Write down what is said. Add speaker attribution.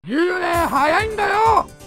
Speaker 1: 言うね、早いんだよ。